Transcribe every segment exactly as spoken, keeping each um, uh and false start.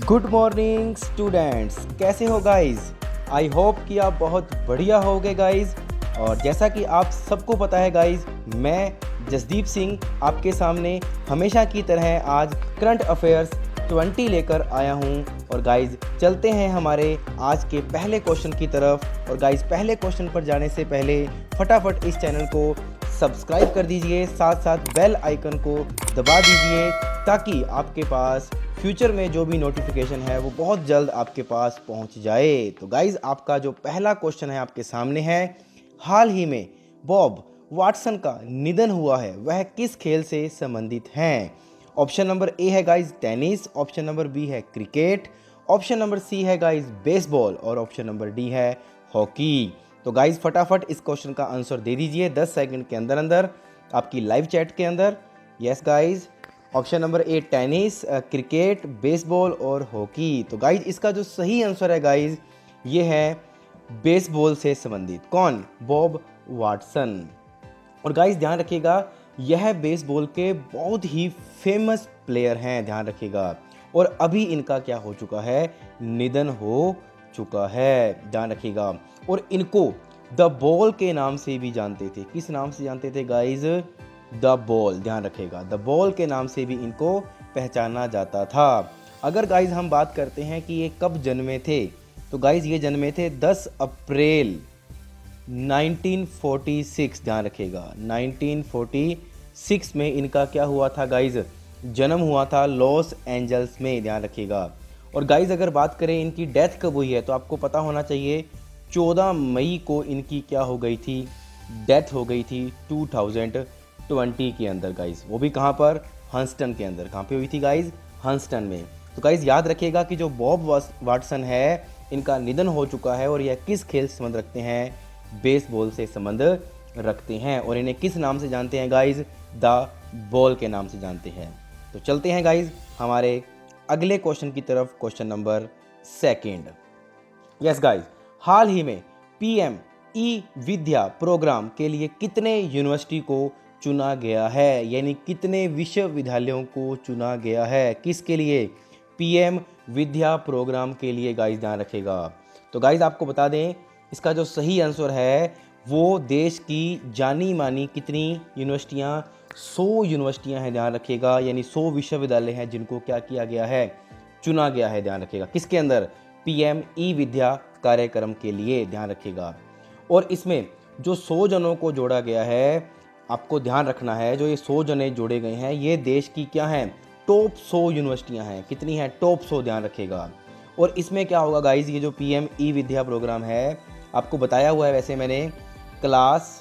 Good morning students, कैसे हो guys. I hope कि आप बहुत बढ़िया होगे गाइज। और जैसा कि आप सबको पता है गाइज, मैं जसदीप सिंह आपके सामने हमेशा की तरह आज करंट अफेयर्स ट्वेंटी लेकर आया हूं। और गाइज चलते हैं हमारे आज के पहले क्वेश्चन की तरफ। और गाइज पहले क्वेश्चन पर जाने से पहले फटाफट इस चैनल को सब्सक्राइब कर दीजिए, साथ साथ बेल आइकन को दबा दीजिए ताकि आपके पास फ्यूचर में जो भी नोटिफिकेशन है वो बहुत जल्द आपके पास पहुंच जाए। तो गाइज आपका जो पहला क्वेश्चन है आपके सामने है, हाल ही में बॉब वाटसन का निधन हुआ है, वह किस खेल से संबंधित हैं। ऑप्शन नंबर ए है guys tennis, option number B है क्रिकेट, ऑप्शन नंबर सी है गाइज बेसबॉल और ऑप्शन नंबर डी है हॉकी। तो गाइज फटाफट इस क्वेश्चन का आंसर दे दीजिए दस सेकंड के अंदर अंदर आपकी लाइव चैट के अंदर। Yes guys, option number A tennis, cricket, baseball और हॉकी। तो गाइज इसका जो सही आंसर है गाइज ये है बेसबॉल से संबंधित। कौन? Bob Watson. और गाइज ध्यान रखिएगा, यह बेसबॉल के बहुत ही फेमस प्लेयर हैं, ध्यान रखिएगा। और अभी इनका क्या हो चुका है, निधन हो चुका है, ध्यान रखिएगा। और इनको द बॉल के नाम से भी जानते थे। किस नाम से जानते थे गाइज? द बॉल, ध्यान रखिएगा, द बॉल के नाम से भी इनको पहचाना जाता था। अगर गाइज हम बात करते हैं कि ये कब जन्मे थे, तो गाइज ये जन्मे थे दस अप्रैल नाइनटीन फोर्टी सिक्स, ध्यान रखिएगा। नाइनटीन फोर्टी सिक्स में इनका क्या हुआ था गाइज? जन्म हुआ था लॉस एंजल्स में, ध्यान रखिएगा। और गाइज अगर बात करें इनकी डेथ कब हुई है, तो आपको पता होना चाहिए चौदह मई को इनकी क्या हो गई थी, डेथ हो गई थी टू थाउजेंड ट्वेंटी के अंदर गाइज। वो भी कहाँ पर? हंस्टन के अंदर। कहाँ पे हुई थी गाइज? हंस्टन में। तो गाइज याद रखिएगा कि जो बॉब वाटसन है इनका निधन हो चुका है और यह किस खेल से संबंध रखते हैं? बेसबॉल से संबंध रखते हैं। और इन्हें किस नाम से जानते हैं गाइज? द बॉल के नाम से जानते हैं। तो चलते हैं गाइज हमारे अगले क्वेश्चन की तरफ, question number second. Yes guys, हाल ही में पीएम ई विद्या प्रोग्राम के लिए कितने यूनिवर्सिटी को चुना गया है, यानी कितने विश्वविद्यालयों को चुना गया है? किसके लिए? पीएम विद्या प्रोग्राम के लिए गाइज, ध्यान रखेगा। तो गाइज आपको बता दें इसका जो सही आंसर है वो देश की जानी मानी कितनी यूनिवर्सिटियां? सौ यूनिवर्सिटियां हैं, ध्यान रखिएगा। यानी सौ विश्वविद्यालय हैं जिनको क्या किया गया है? चुना गया है, ध्यान रखिएगा। किसके अंदर? पीएम ई विद्या कार्यक्रम के लिए, ध्यान रखिएगा। और इसमें जो सौ जनों को जोड़ा गया है, आपको ध्यान रखना है, जो ये सौ जने जोड़े गए हैं ये देश की क्या हैं? टॉप सौ यूनिवर्सिटियां हैं। कितनी हैं? टॉप सौ, ध्यान रखिएगा। और इसमें क्या होगा गाइज, ये जो पीएम ई विद्या प्रोग्राम है आपको बताया हुआ है, वैसे मैंने क्लास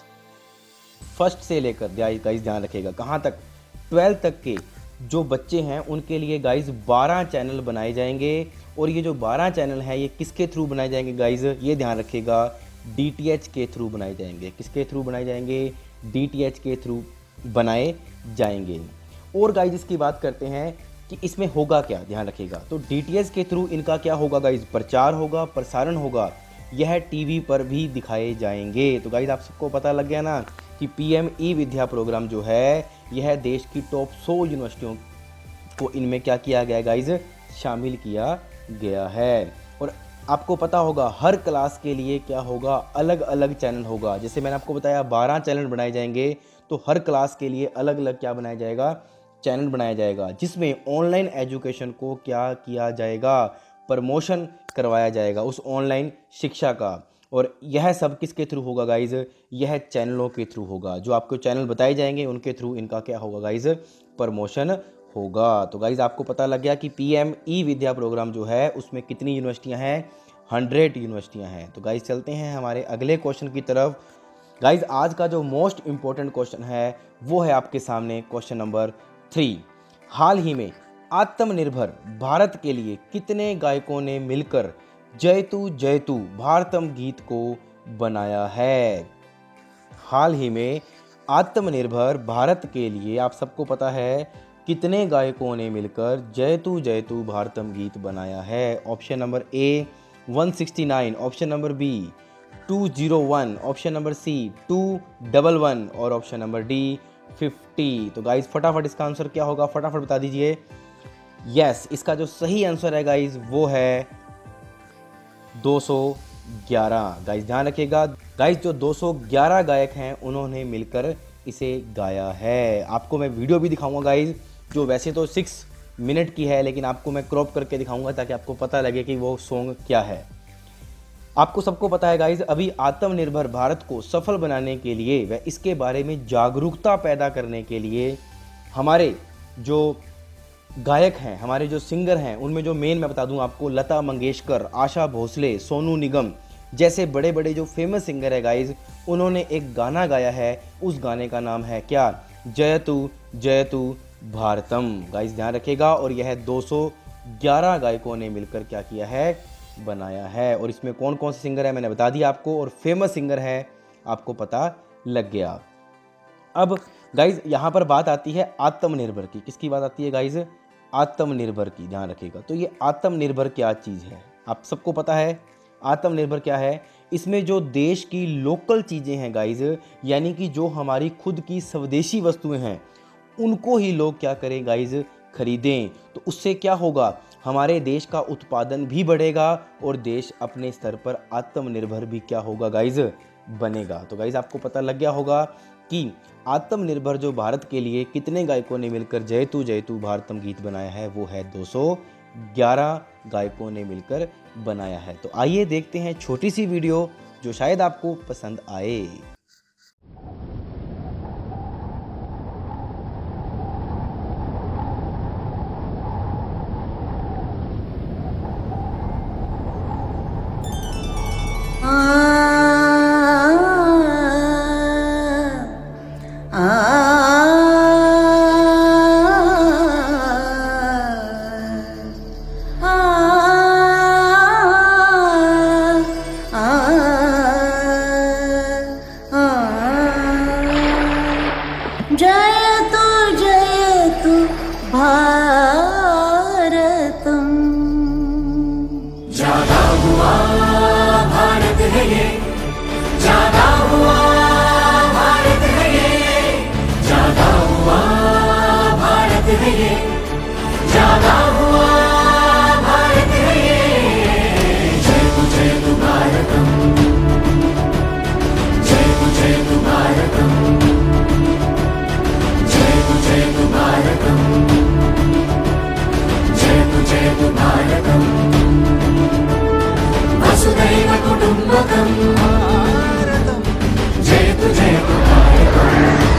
फर्स्ट से लेकर गाइज ध्यान रखिएगा कहाँ तक, ट्वेल्थ तक के जो बच्चे हैं उनके लिए गाइज बारह चैनल बनाए जाएंगे। और ये जो बारह चैनल हैं ये किसके थ्रू बनाए जाएंगे गाइज? ये ध्यान रखिएगा, डीटीएच के थ्रू बनाए जाएंगे। किसके थ्रू बनाए जाएंगे? डीटीएच के थ्रू बनाए जाएंगे। और गाइज इसकी बात करते हैं कि इसमें होगा क्या, ध्यान रखिएगा। तो डीटीएच के थ्रू इनका क्या होगा गाइज? प्रचार होगा, प्रसारण होगा, यह टीवी पर भी दिखाए जाएंगे। तो गाइज आप सबको पता लग गया ना कि पीएम ई विद्या प्रोग्राम जो है यह देश की टॉप सौ यूनिवर्सिटियों को इनमें क्या किया गया गाइज? शामिल किया गया है। और आपको पता होगा हर क्लास के लिए क्या होगा? अलग अलग चैनल होगा। जैसे मैंने आपको बताया बारह चैनल बनाए जाएंगे, तो हर क्लास के लिए अलग अलग क्या बनाया जाएगा? चैनल बनाया जाएगा, जिसमें ऑनलाइन एजुकेशन को क्या किया जाएगा? प्रमोशन करवाया जाएगा उस ऑनलाइन शिक्षा का। और यह सब किसके थ्रू होगा गाइज? यह चैनलों के थ्रू होगा। जो आपको चैनल बताए जाएंगे उनके थ्रू इनका क्या होगा गाइज? प्रमोशन होगा। तो गाइज आपको पता लग गया कि पीएम ई विद्या प्रोग्राम जो है उसमें कितनी यूनिवर्सिटियां हैं? हंड्रेड यूनिवर्सिटियां हैं। तो गाइज चलते हैं हमारे अगले क्वेश्चन की तरफ। गाइज आज का जो मोस्ट इंपॉर्टेंट क्वेश्चन है वो है आपके सामने, क्वेश्चन नंबर थ्री। हाल ही में आत्मनिर्भर भारत के लिए कितने गायकों ने मिलकर जयतु जयतु भारतम गीत को बनाया है? हाल ही में आत्मनिर्भर भारत के लिए आप सबको पता है कितने गायकों ने मिलकर जयतु जयतु भारतम गीत बनाया है? Option number A one sixty nine, option number B two zero one, option number C two one one और ऑप्शन नंबर डी फिफ्टी। तो गाइज फटाफट इसका आंसर क्या होगा, फटाफट बता दीजिए। यस, इसका जो सही आंसर है गाइज वो है दो सौ ग्यारह। गाइज ध्यान रखिएगा गाइज, जो दो सौ ग्यारह गायक हैं उन्होंने मिलकर इसे गाया है। आपको मैं वीडियो भी दिखाऊंगा गाइज, जो वैसे तो सिक्स मिनट की है, लेकिन आपको मैं क्रॉप करके दिखाऊंगा ताकि आपको पता लगे कि वो सॉन्ग क्या है। आपको सबको पता है गाइज, अभी आत्मनिर्भर भारत को सफल बनाने के लिए व इसके बारे में जागरूकता पैदा करने के लिए हमारे जो गायक हैं, हमारे जो सिंगर हैं, उनमें जो मेन मैं बता दूं आपको, लता मंगेशकर, आशा भोसले, सोनू निगम जैसे बड़े बड़े जो फेमस सिंगर है गाइज, उन्होंने एक गाना गाया है। उस गाने का नाम है क्या? जयतु जयतु भारतम। गाइज ध्यान रखिएगा, और यह दो सौ ग्यारह गायकों ने मिलकर क्या किया है? बनाया है। और इसमें कौन कौन से सिंगर है मैंने बता दिया आपको, और फेमस सिंगर है आपको पता लग गया। अब गाइज यहाँ पर बात आती है आत्मनिर्भर की। किसकी बात आती है गाइज? आत्मनिर्भर की। ध्यान रखिएगा। तो ये आत्मनिर्भर क्या चीज़ है आप सबको पता है। आत्मनिर्भर क्या है? इसमें जो देश की लोकल चीज़ें हैं गाइज, यानी कि जो हमारी खुद की स्वदेशी वस्तुएं हैं, उनको ही लोग क्या करें गाइज? खरीदें। तो उससे क्या होगा? हमारे देश का उत्पादन भी बढ़ेगा और देश अपने स्तर पर आत्मनिर्भर भी क्या होगा गाइज? बनेगा। तो गाइज आपको पता लग गया होगा कि आत्मनिर्भर जो भारत के लिए कितने गायकों ने मिलकर जयतु जयतु भारतम गीत बनाया है, वो है दो सौ ग्यारह गायकों ने मिलकर बनाया है। तो आइए देखते हैं छोटी सी वीडियो जो शायद आपको पसंद आए। जयतु जयतु भारतम। जागा हुआ भारत है ये, जागा हुआ भारत है ये, जागा हुआ भारत है ये, जागा हुआ भारत है ये। जयतु जयतु भारतम, जयतु जयतु भारतम, जयतु जयतु भारतम, जयतु जयतु भारतम, वसुधैव कुटुम्बकं भारतम, जयतु जयतु भारतम।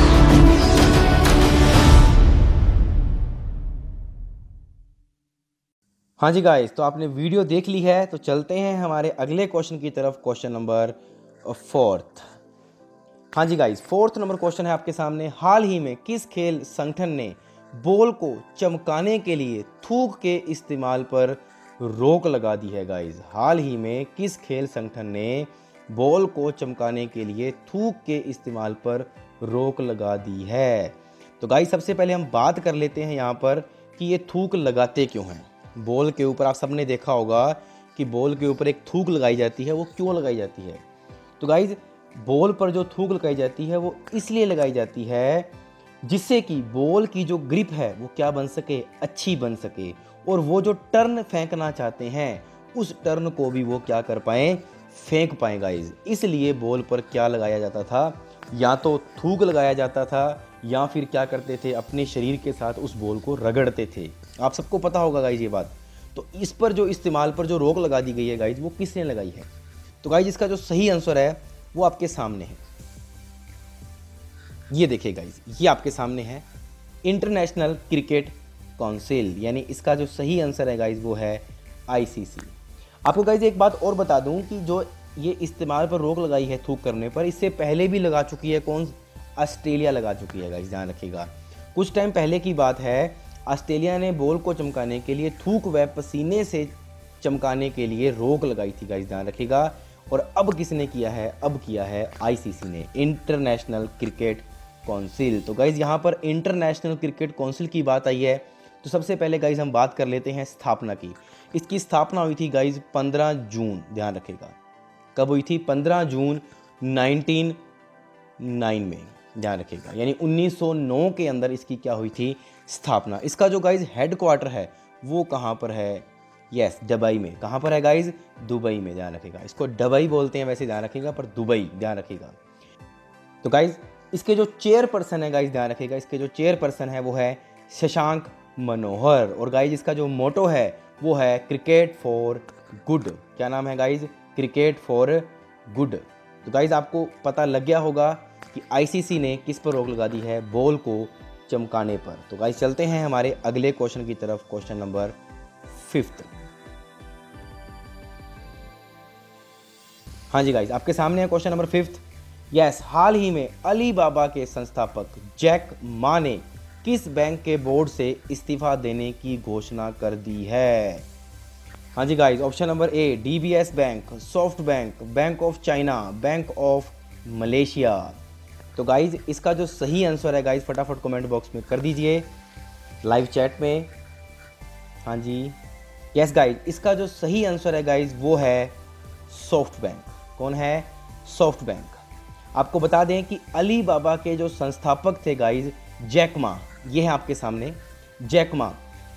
हाँ जी गाइस, तो आपने वीडियो देख ली है, तो चलते हैं हमारे अगले क्वेश्चन की तरफ। Question number fourth. हाँ जी गाइस, फोर्थ नंबर क्वेश्चन है आपके सामने। हाल ही में किस खेल संगठन ने बॉल को चमकाने के लिए थूक के इस्तेमाल पर रोक लगा दी है गाइस? हाल ही में किस खेल संगठन ने बॉल को चमकाने के लिए थूक के इस्तेमाल पर रोक लगा दी है? तो गाइस सबसे पहले हम बात कर लेते हैं यहाँ पर कि ये थूक लगाते क्यों हैं। बॉल के ऊपर आप सबने देखा होगा कि बॉल के ऊपर एक थूक लगाई जाती है। वो क्यों लगाई जाती है? तो गाइस बॉल पर जो थूक लगाई जाती है वो इसलिए लगाई जाती है जिससे कि बॉल की जो ग्रिप है वो क्या बन सके? अच्छी बन सके, और वो जो टर्न फेंकना चाहते हैं उस टर्न को भी वो क्या कर पाएँ? फेंक पाएँ गाइज। इसलिए बॉल पर क्या लगाया जाता था? या तो थूक लगाया जाता था, या फिर क्या करते थे? अपने शरीर के साथ उस बॉल को रगड़ते थे। आप सबको पता होगा गाइज ये बात। तो इस पर जो इस्तेमाल पर जो रोक लगा दी गई है गाइज, वो किसने लगाई है? तो गाइज इसका जो सही आंसर है वो आपके सामने है। ये देखिए गाइज, ये आपके सामने है इंटरनेशनल क्रिकेट काउंसिल, यानी इसका जो सही आंसर है गाइज वो है आईसीसी। आपको गाइज एक बात और बता दूं कि जो ये इस्तेमाल पर रोक लगाई है थूक करने पर, इससे पहले भी लगा चुकी है। कौन? ऑस्ट्रेलिया लगा चुकी है गाइज, ध्यान रखिएगा। कुछ टाइम पहले की बात है, ऑस्ट्रेलिया ने बॉल को चमकाने के लिए थूक व पसीने से चमकाने के लिए रोक लगाई थी गाइज, ध्यान रखिएगा। और अब किसने किया है? अब किया है आईसीसी ने, इंटरनेशनल क्रिकेट काउंसिल। तो गाइज यहाँ पर इंटरनेशनल क्रिकेट काउंसिल की बात आई है, तो सबसे पहले गाइज हम बात कर लेते हैं स्थापना की। इसकी स्थापना हुई थी गाइज पंद्रह जून, ध्यान रखिएगा। कब हुई थी? पंद्रह जून उन्नीस सौ नौ में, ध्यान रखिएगा। यानी उन्नीस सौ नौ के अंदर इसकी क्या हुई थी? स्थापना। इसका जो गाइज हेड क्वार्टर है वो कहाँ पर है? यस, दुबई में। कहाँ पर है गाइज? दुबई में, ध्यान रखिएगा। इसको दुबई बोलते हैं वैसे, ध्यान रखिएगा, पर दुबई ध्यान रखिएगा। तो गाइज इसके जो चेयर पर्सन है गाइज, ध्यान रखिएगा, इसके जो चेयर पर्सन है वो है शशांक मनोहर। और गाइज इसका जो मोटो है वो है क्रिकेट फॉर गुड। क्या नाम है गाइज? Cricket for good. तो गाइज आपको पता लग गया होगा कि आईसीसी ने किस पर रोक लगा दी है? बॉल को चमकाने पर। तो गाइज चलते हैं हमारे अगले क्वेश्चन की तरफ, क्वेश्चन नंबर फिफ्थ। हाँ जी गाइज, आपके सामने है क्वेश्चन नंबर फिफ्थ। यस, हाल ही में अली बाबा के संस्थापक जैक मा ने किस बैंक के बोर्ड से इस्तीफा देने की घोषणा कर दी है? हाँ जी guys, option number A DBS bank, SoftBank, bank of China, bank of Malaysia. तो गाइज इसका जो सही आंसर है गाइज, फटाफट कमेंट बॉक्स में कर दीजिए, लाइव चैट में। हाँ जी, यस गाइज, इसका जो सही आंसर है गाइज वो है सॉफ्ट बैंक। कौन है? SoftBank. आपको बता दें कि अली बाबा के जो संस्थापक थे गाइज, जैक मा, ये है आपके सामने जैक मा।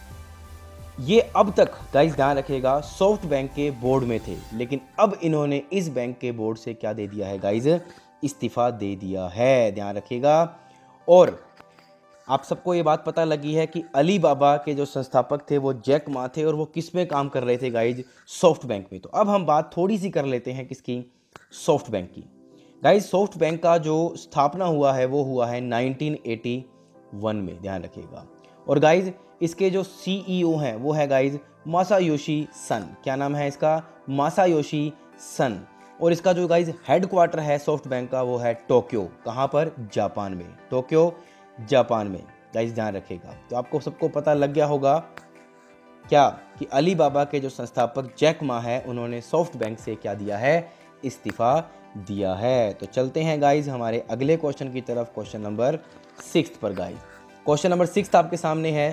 ये अब तक गाइज ध्यान रखिएगा सॉफ्ट बैंक के बोर्ड में थे, लेकिन अब इन्होंने इस बैंक के बोर्ड से क्या दे दिया है गाइज? इस्तीफा दे दिया है, ध्यान रखिएगा। और आप सबको ये बात पता लगी है कि अली बाबा के जो संस्थापक थे वो जैक मा थे, और वो किस में काम कर रहे थे गाइज? सॉफ्ट बैंक में। तो अब हम बात थोड़ी सी कर लेते हैं किसकी? सॉफ्ट बैंक की। गाइज सॉफ्ट बैंक का जो स्थापना हुआ है वो हुआ है नाइनटीन एटी वन में, ध्यान रखिएगा। और गाइज इसके जो सीईओ हैं वो है गाइज मासायोशी सन। क्या नाम है इसका? Masayoshi Son. और इसका जो गाइज हेडक्वार्टर है सॉफ्ट बैंक का वो है टोक्यो। कहाँ पर? जापान में। टोक्यो जापान में। गाइज ध्यान रखिएगा। तो आपको सबको पता लग गया होगा क्या कि अली बाबा के जो संस्थापक जैक मा है उन्होंने सॉफ्ट बैंक से क्या दिया है? इस्तीफा दिया है। तो चलते हैं गाइज हमारे अगले क्वेश्चन की तरफ, क्वेश्चन नंबर सिक्स पर। गाइज क्वेश्चन नंबर सिक्स आपके सामने है।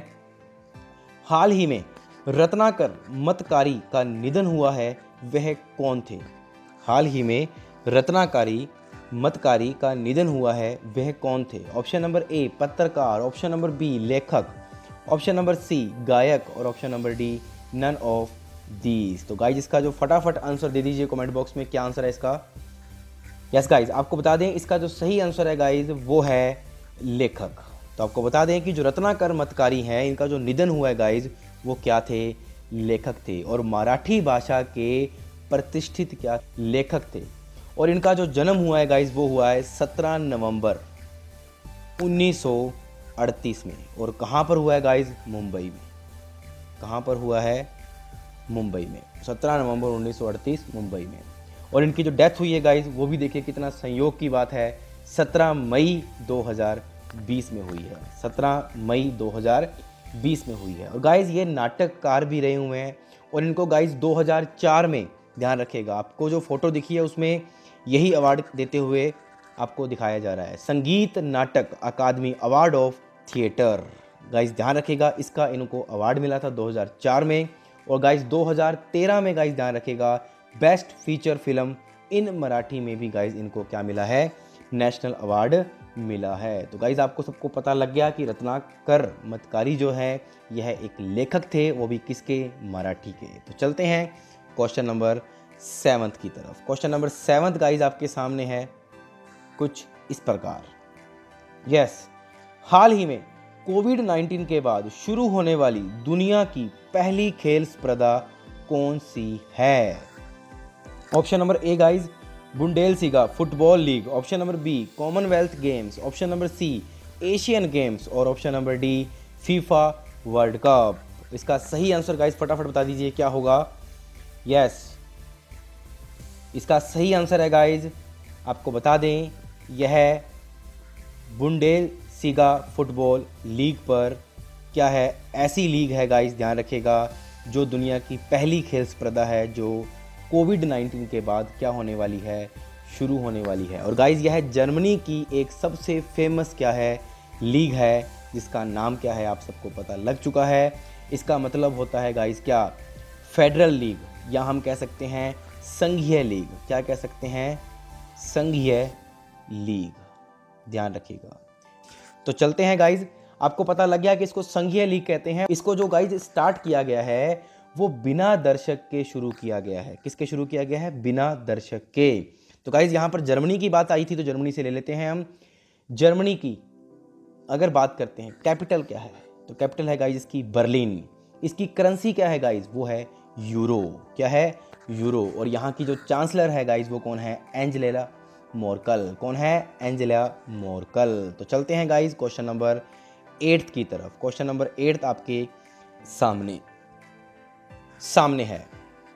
हाल ही में रत्नाकर मतकारी का निधन हुआ है, वह कौन थे? हाल ही में रत्नाकारी मतकारी का निधन हुआ है, वह कौन थे? ऑप्शन नंबर ए पत्रकार, ऑप्शन नंबर बी लेखक, ऑप्शन नंबर सी गायक, और option number D none of these. तो गाइज इसका जो फटाफट आंसर दे दीजिए कमेंट बॉक्स में, क्या आंसर है इसका? यस गाइज, आपको बता दें इसका जो सही आंसर है गाइज वो है लेखक। तो आपको बता दें कि जो रत्नाकर मतकारी हैं इनका जो निधन हुआ है गाइज वो क्या थे? लेखक थे, और मराठी भाषा के प्रतिष्ठित क्या लेखक थे। और इनका जो जन्म हुआ है गाइज वो हुआ है सत्रह नवंबर उन्नीस सौ अड़तीस में। और कहाँ पर हुआ है गाइज? मुंबई में। कहाँ पर हुआ है? मुंबई में। सत्रह नवंबर उन्नीस सौ अड़तीस मुंबई में। और इनकी जो डेथ हुई है गाइज वो भी देखिए कितना संयोग की बात है, सत्रह मई दो हज़ार बीस में हुई है। सत्रह मई दो हज़ार बीस में हुई है। और गाइज ये नाटककार भी रहे हुए हैं, और इनको गाइज दो हज़ार चार में, ध्यान रखिएगा, आपको जो फोटो दिखी है उसमें यही अवार्ड देते हुए आपको दिखाया जा रहा है, Sangeet Natak Akademi award of theatre. Guys ध्यान रखिएगा, इसका इनको अवार्ड मिला था दो हज़ार चार में। और गाइज दो हज़ार तेरह में गाइज ध्यान रखिएगा best feature film in Marathi में भी गाइज इनको क्या मिला है? नेशनल अवार्ड मिला है। तो गाइज आपको सबको पता लग गया कि रत्नाकर मतकारी जो है यह एक लेखक थे, वो भी किसके? मराठी के। तो चलते हैं क्वेश्चन नंबर सेवंथ की तरफ। क्वेश्चन नंबर सेवंथ गाइज आपके सामने है कुछ इस प्रकार। यस, हाल ही में कोविड नाइन्टीन के बाद शुरू होने वाली दुनिया की पहली खेल स्पर्धा कौन सी है? Option number A guys Bundesliga football league, option number B Commonwealth games, option number C Asian games, और option number D FIFA world cup. इसका सही आंसर गाइज फटाफट बता दीजिए क्या होगा? यस, इसका सही आंसर है गाइज, आपको बता दें यह बुंडेलसीगा फुटबॉल लीग पर क्या है? ऐसी लीग है गाइज, ध्यान रखिएगा, जो दुनिया की पहली खेल स्पर्धा है जो कोविड नाइन्टीन के बाद क्या होने वाली है? शुरू होने वाली है। और गाइज यह जर्मनी की एक सबसे फेमस क्या है? लीग है, जिसका नाम क्या है? आप सबको पता लग चुका है। इसका मतलब होता है गाइज क्या? फेडरल लीग, या हम कह सकते हैं संघीय लीग। क्या कह सकते हैं? संघीय लीग, ध्यान रखिएगा। तो चलते हैं गाइज आपको पता लग गया कि इसको संघीय लीग कहते हैं। इसको जो गाइज स्टार्ट किया गया है वो बिना दर्शक के शुरू किया गया है। किसके शुरू किया गया है? बिना दर्शक के। तो गाइज यहाँ पर जर्मनी की बात आई थी तो जर्मनी से ले लेते हैं हम। जर्मनी की अगर बात करते हैं कैपिटल क्या है, तो कैपिटल है गाइज इसकी बर्लिन। इसकी करेंसी क्या है गाइज? वो है यूरो। क्या है? यूरो। और यहाँ की जो चांसलर है गाइज वो कौन है? Angela Merkel. कौन है? Angela Merkel. तो चलते हैं गाइज क्वेश्चन नंबर एट्थ की तरफ। क्वेश्चन नंबर एट्थ आपके सामने सामने है।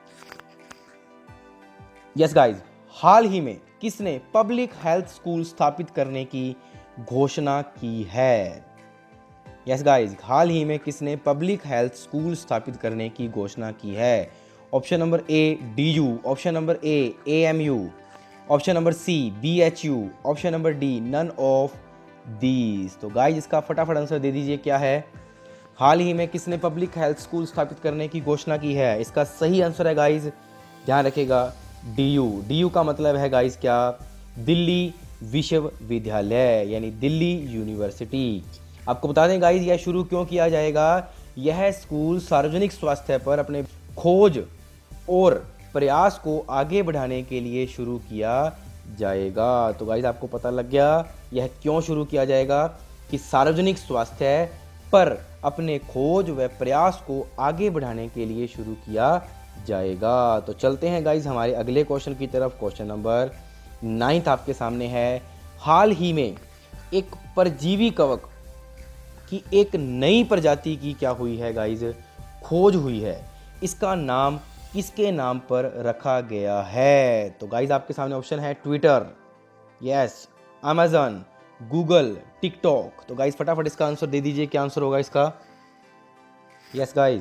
यस गाइज, हाल ही में किसने पब्लिक हेल्थ स्कूल स्थापित करने की घोषणा की है? यस गाइज, हाल ही में किसने पब्लिक हेल्थ स्कूल स्थापित करने की घोषणा की है? Option number A D U, option number A A M U, option number C B H U, option number D none of these. तो गाइज इसका फटाफट आंसर दे दीजिए, क्या है? हाल ही में किसने पब्लिक हेल्थ स्कूल स्थापित करने की घोषणा की है? इसका सही आंसर है गाइज, ध्यान रखिएगा, डी यू। डी यू का मतलब है गाइज क्या? दिल्ली विश्वविद्यालय, यानी दिल्ली यूनिवर्सिटी। आपको बता दें गाइज यह शुरू क्यों किया जाएगा। यह स्कूल सार्वजनिक स्वास्थ्य पर अपने खोज और प्रयास को आगे बढ़ाने के लिए शुरू किया जाएगा। तो गाइज आपको पता लग गया यह क्यों शुरू किया जाएगा, कि सार्वजनिक स्वास्थ्य पर अपने खोज व प्रयास को आगे बढ़ाने के लिए शुरू किया जाएगा। तो चलते हैं गाइज हमारे अगले क्वेश्चन की तरफ। क्वेश्चन नंबर नाइन्थ आपके सामने है। हाल ही में एक परजीवी कवक की एक नई प्रजाति की क्या हुई है गाइज? खोज हुई है। इसका नाम किसके नाम पर रखा गया है? तो गाइज आपके सामने ऑप्शन है Twitter, yes, Amazon, Google, TikTok. तो गाइज फटाफट इसका आंसर दे दीजिए, क्या आंसर होगा इसका? यस गाइज,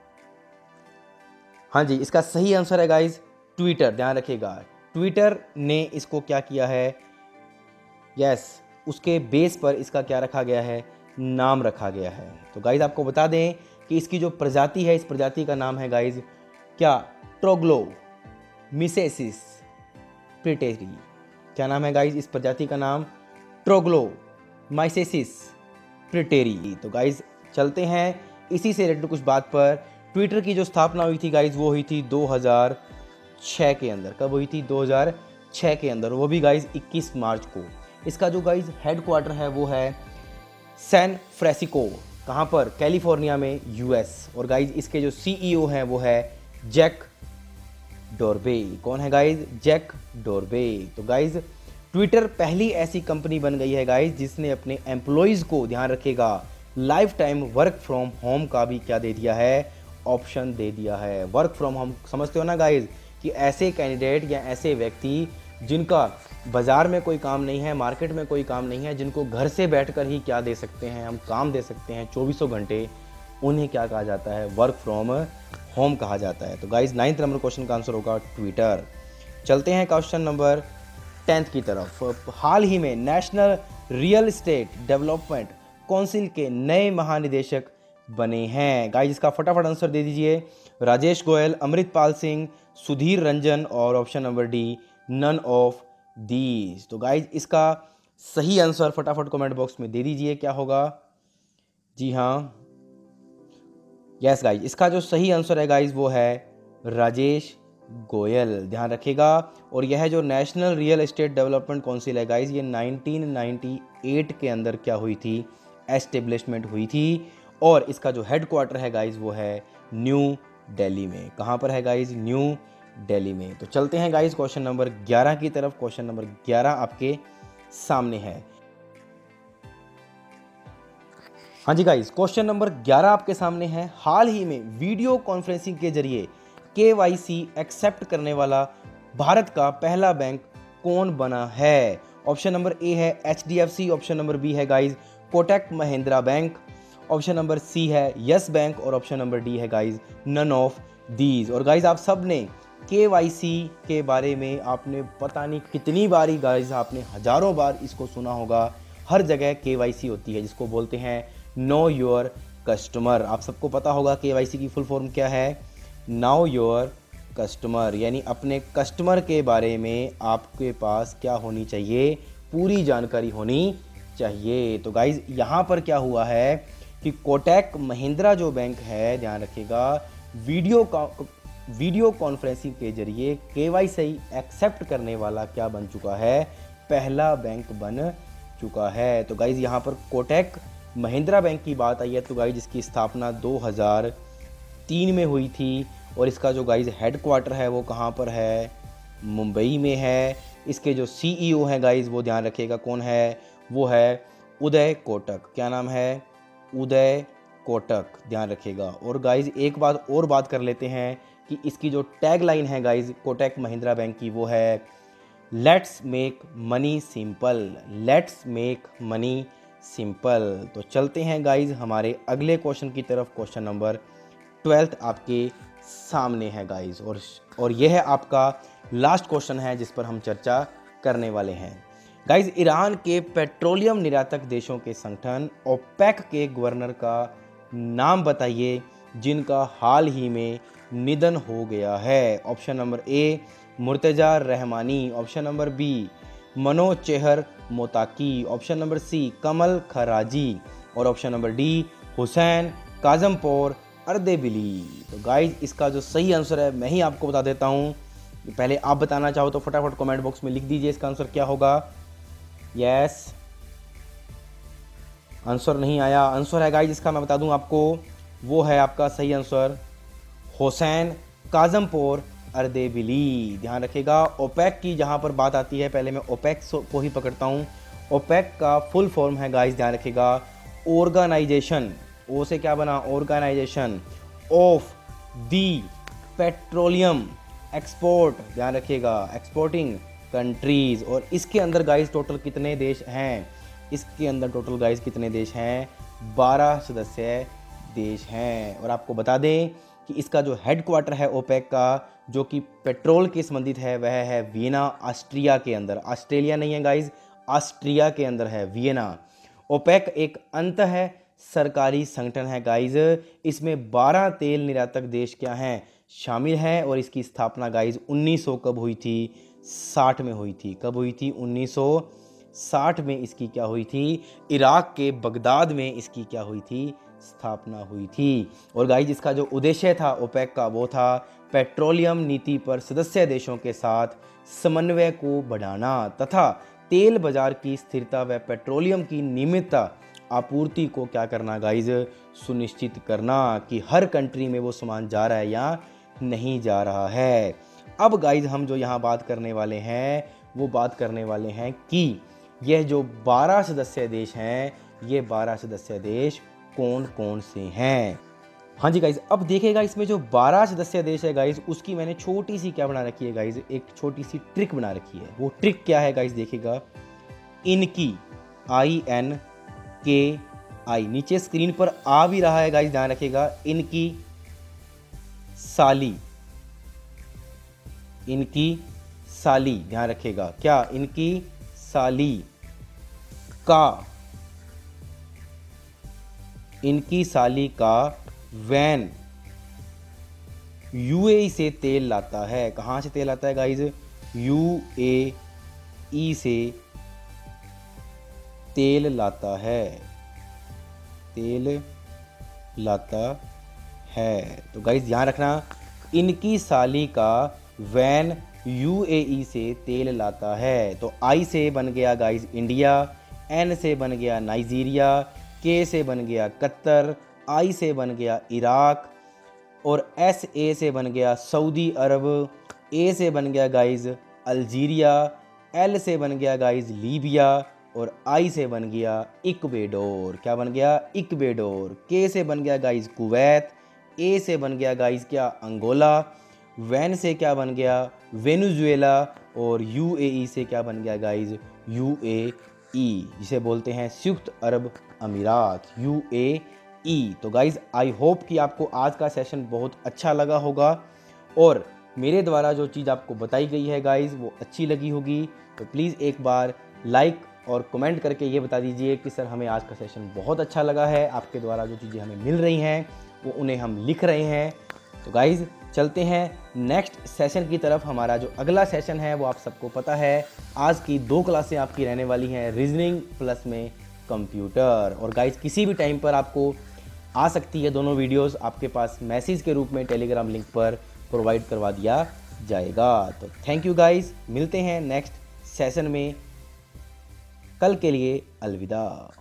हाँ जी, इसका सही आंसर है गाइज ट्विटर। ध्यान रखिएगा, ट्विटर ने इसको क्या किया है? यस, उसके बेस पर इसका क्या रखा गया है? नाम रखा गया है। तो गाइज आपको बता दें कि इसकी जो प्रजाति है, इस प्रजाति का नाम है गाइज क्या? ट्रोग्लो मिसेसिस प्रिटेरी। क्या नाम है गाइज इस प्रजाति का नाम? ट्रोग्लो माइसेसिस प्रिटेरी। तो गाइज चलते हैं इसी से रिलेटेड कुछ बात पर। ट्विटर की जो स्थापना हुई थी गाइज वो हुई थी दो हज़ार छह के अंदर। कब हुई थी? दो हज़ार छह के अंदर, वो भी गाइज इक्कीस मार्च को। इसका जो गाइज हेडक्वार्टर है वो है सैन फ्रांसिस्को। कहाँ पर? कैलिफोर्निया में, यूएस। और गाइज इसके जो सीईओ हैं वो है जैक डोरबे। कौन है गाइज? जैक डोरबे। तो गाइज ट्विटर पहली ऐसी कंपनी बन गई है गाइज जिसने अपने एम्प्लॉयज़ को, ध्यान रखिएगा, lifetime work from home का भी क्या दे दिया है? ऑप्शन दे दिया है। वर्क फ्रॉम होम समझते हो ना गाइज, कि ऐसे कैंडिडेट या ऐसे व्यक्ति जिनका बाज़ार में कोई काम नहीं है, मार्केट में कोई काम नहीं है, जिनको घर से बैठकर ही क्या दे सकते हैं, हम काम दे सकते हैं चौबीसों घंटे, उन्हें क्या कहा जाता है? वर्क फ्रॉम होम कहा जाता है। तो गाइज नाइन्थ नंबर क्वेश्चन का आंसर होगा ट्विटर। चलते हैं क्वेश्चन नंबर टेंथ की तरफ। हाल ही में national real estate development council के नए महानिदेशक बने हैं। गाइज इसका फटाफट आंसर दे दीजिए। राजेश गोयल, अमृतपाल सिंह, सुधीर रंजन और option number D none of these. तो गाइज इसका सही आंसर फटाफट कमेंट बॉक्स में दे दीजिए, क्या होगा? जी हाँ, यस गाइज, इसका जो सही आंसर है गाइज वो है राजेश गोयल। ध्यान रखिएगा। और यह जो national real estate development council है गाइज, ये नाइनटीन नाइंटी एट के अंदर क्या हुई थी? एस्टेब्लिशमेंट हुई थी। और इसका जो हेडक्वार्टर है गाइज वो है न्यू दिल्ली में। कहाँ पर है गाइज? न्यू दिल्ली में। तो चलते हैं गाइज क्वेश्चन नंबर ग्यारह की तरफ। क्वेश्चन नंबर ग्यारह आपके सामने है। हाँ जी गाइज, क्वेश्चन नंबर ग्यारह आपके सामने है। हाल ही में वीडियो कॉन्फ्रेंसिंग के जरिए केवाईसी एक्सेप्ट करने वाला भारत का पहला बैंक कौन बना है? ऑप्शन नंबर ए है H D F C, option number B है guys Kotak Mahindra bank, option number C है यस बैंक और ऑप्शन नंबर डी है गाइज नन ऑफ दीज। और गाइज आप सब ने केवाईसी के बारे में आपने पता नहीं कितनी बारी गाइज, आपने हजारों बार इसको सुना होगा। हर जगह केवाईसी होती है जिसको बोलते हैं नो योर कस्टमर। आप सबको पता होगा केवाईसी की फुल फॉर्म क्या है? नाउ योर कस्टमर, यानी अपने कस्टमर के बारे में आपके पास क्या होनी चाहिए? पूरी जानकारी होनी चाहिए। तो गाइज यहाँ पर क्या हुआ है कि कोटक महिंद्रा जो बैंक है, ध्यान रखिएगा, वीडियो वीडियो कॉन्फ्रेंसिंग के जरिए केवाईसी एक्सेप्ट करने वाला क्या बन चुका है, पहला बैंक बन चुका है। तो गाइज यहाँ पर कोटक महिंद्रा बैंक की बात आई है तो गाइज इसकी स्थापना दो हज़ार तीन में हुई थी और इसका जो गाइज हेडक्वार्टर है वो कहाँ पर है, मुंबई में है। इसके जो सीईओ हैं गाइज वो ध्यान रखिएगा कौन है, वो है उदय कोटक। क्या नाम है, उदय कोटक, ध्यान रखिएगा। और गाइज एक बात और बात कर लेते हैं कि इसकी जो टैग लाइन है गाइज कोटक महिंद्रा बैंक की, वो है let's make money simple, let's make money simple. तो चलते हैं गाइज हमारे अगले क्वेश्चन की तरफ। क्वेश्चन नंबर ट्वेल्थ आपके सामने है गाइज, और और यह है आपका लास्ट क्वेश्चन है जिस पर हम चर्चा करने वाले हैं। गाइज ईरान के पेट्रोलियम निर्यातक देशों के संगठन ओपेक के गवर्नर का नाम बताइए जिनका हाल ही में निधन हो गया है। Option number A Murtaza Rahmani, option number B Manouchehr Mottaki, option number C Kamal Kharazi और option number D Hossein Kazempour Ardebili. तो गाइज इसका जो सही आंसर है मैं ही आपको बता देता हूँ। पहले आप बताना चाहो तो फटाफट कमेंट बॉक्स में लिख दीजिए इसका आंसर क्या होगा। यस, आंसर नहीं आया। आंसर है गाइज इसका मैं बता दूं आपको, वो है आपका सही आंसर हुसैन काजमपोर अर्देबिली। ध्यान रखिएगा ओपेक की जहां पर बात आती है, पहले मैं ओपेक को ही पकड़ता हूं। ओपेक का फुल फॉर्म है गाइज, ध्यान रखिएगा, ऑर्गेनाइजेशन, ओ से क्या बना, organisation of the petroleum export, ध्यान रखिएगा, एक्सपोर्टिंग कंट्रीज। और इसके अंदर गाइज टोटल कितने देश हैं, इसके अंदर टोटल गाइज कितने देश हैं, बारह सदस्य देश हैं। और आपको बता दें कि इसका जो हेडक्वार्टर है ओपेक का, जो कि पेट्रोल के संबंधित है, वह है वियना ऑस्ट्रिया के अंदर। ऑस्ट्रेलिया नहीं है गाइज, ऑस्ट्रिया के अंदर है वियना। ओपेक एक अंत है सरकारी संगठन है गाइज, इसमें बारह तेल निर्यातक देश क्या हैं, शामिल हैं। और इसकी स्थापना गाइज उन्नीस सौ कब हुई थी, साठ में हुई थी। कब हुई थी, उन्नीस सौ साठ में इसकी क्या हुई थी, इराक के बगदाद में इसकी क्या हुई थी, स्थापना हुई थी। और गाइज इसका जो उद्देश्य था ओपेक का, वो था पेट्रोलियम नीति पर सदस्य देशों के साथ समन्वय को बढ़ाना तथा तेल बाजार की स्थिरता व पेट्रोलियम की नियमितता आपूर्ति को क्या करना गाइज, सुनिश्चित करना कि हर कंट्री में वो सामान जा रहा है या नहीं जा रहा है। अब गाइज हम जो यहाँ बात करने वाले हैं वो बात करने वाले हैं कि यह जो बारह सदस्य देश हैं, ये बारह सदस्य देश कौन कौन से हैं। हाँ जी गाइज, अब देखिएगा इसमें जो बारह सदस्य देश है गाइज, उसकी मैंने छोटी सी क्या बना रखी है गाइज, एक छोटी सी ट्रिक बना रखी है। वो ट्रिक क्या है गाइज, देखिएगा, इनकी, आई एन के आई, नीचे स्क्रीन पर आ भी रहा है गाइज, ध्यान रखिएगा, इनकी साली, इनकी साली, ध्यान रखिएगा, क्या, इनकी साली का, इनकी साली का वैन यूएई से तेल लाता है। कहाँ से तेल आता है गाइज, यूएई से तेल लाता है, तेल लाता है। तो गाइज ध्यान रखना, इनकी साली का वैन यूएई से तेल लाता है। तो आई से बन गया गाइज इंडिया, एन से बन गया नाइजीरिया, के से बन गया कतर, आई से बन गया इराक, और एस ए से बन गया सऊदी अरब, ए से बन गया गाइज अल्जीरिया, एल से बन गया गाइज लीबिया, और आई से बन गया इक्वेडोर। क्या बन गया, इक्वेडोर। के से बन गया गाइज कुवैत, ए से बन गया गाइज क्या, अंगोला, वैन से क्या बन गया, वेनेजुएला, और यूएई से क्या बन गया गाइज, यूएई, जिसे बोलते हैं संयुक्त अरब अमीरात, यूएई। तो गाइज आई होप कि आपको आज का सेशन बहुत अच्छा लगा होगा और मेरे द्वारा जो चीज़ आपको बताई गई है गाइज वो अच्छी लगी होगी। तो प्लीज़ एक बार लाइक और कमेंट करके ये बता दीजिए कि सर हमें आज का सेशन बहुत अच्छा लगा है, आपके द्वारा जो चीज़ें हमें मिल रही हैं वो उन्हें हम लिख रहे हैं। तो गाइज़ चलते हैं नेक्स्ट सेशन की तरफ। हमारा जो अगला सेशन है वो आप सबको पता है, आज की दो क्लासें आपकी रहने वाली हैं रीजनिंग प्लस में कंप्यूटर। और गाइज किसी भी टाइम पर आपको आ सकती है दोनों वीडियोस, आपके पास मैसेज के रूप में टेलीग्राम लिंक पर प्रोवाइड करवा दिया जाएगा। तो थैंक यू गाइज, मिलते हैं नेक्स्ट सेशन में। कल के लिए अलविदा।